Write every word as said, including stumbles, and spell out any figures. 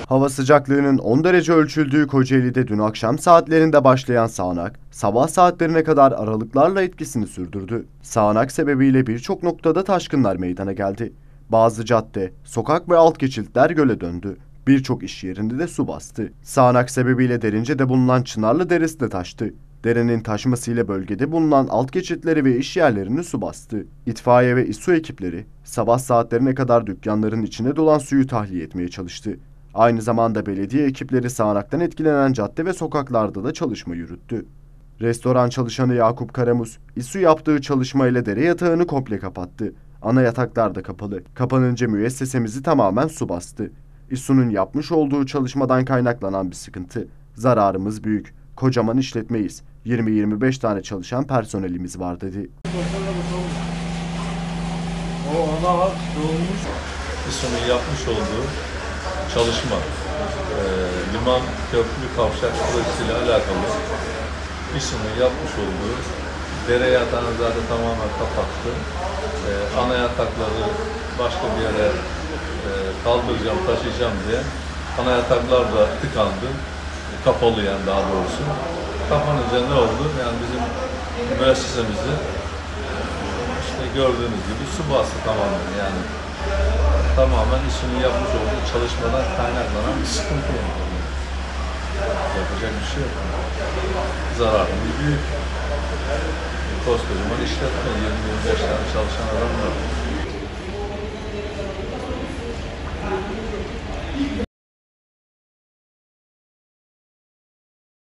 Hava sıcaklığının on derece ölçüldüğü Kocaeli'de dün akşam saatlerinde başlayan sağanak, sabah saatlerine kadar aralıklarla etkisini sürdürdü. Sağanak sebebiyle birçok noktada taşkınlar meydana geldi. Bazı cadde, sokak ve alt geçitler göle döndü. Birçok iş yerinde de su bastı. Sağanak sebebiyle Derince'de bulunan Çınarlı Deresi de taştı. Derenin taşmasıyla bölgede bulunan alt geçitleri ve iş yerlerini su bastı. İtfaiye ve İSSU ekipleri sabah saatlerine kadar dükkanların içine dolan suyu tahliye etmeye çalıştı. Aynı zamanda belediye ekipleri sağanaktan etkilenen cadde ve sokaklarda da çalışma yürüttü. Restoran çalışanı Yakup Karamuz, İSSU yaptığı çalışmayla dere yatağını komple kapattı. Ana yataklar da kapalı. Kapanınca müessesemizi tamamen su bastı. İSSU'nun yapmış olduğu çalışmadan kaynaklanan bir sıkıntı. Zararımız büyük. Kocaman işletmeyiz. yirmi yirmi beş tane çalışan personelimiz var dedi. İSSU'nun yapmış olduğu çalışma, e, liman köprü kavşak projesiyle alakalı İSSU'nun yapmış olduğu dere yatağını zaten tamamen kapattı. E, ana yatakları başka bir yere e, kaldıracağım, taşıyacağım diye ana yataklar da tıkandı. E, kapalı yani daha doğrusu. Kapanınca ne oldu? Yani bizim müessesemizi işte gördüğünüz gibi su bastı tamamen yani. Tamamen İSSU'nun yapmış olduğu çalışmadan kaynaklanan bir sıkıntı yani. Yapacak bir şey yok. Zararımız büyük. Koskocaman işletme, yirmi yirmi beş tane çalışan adam var.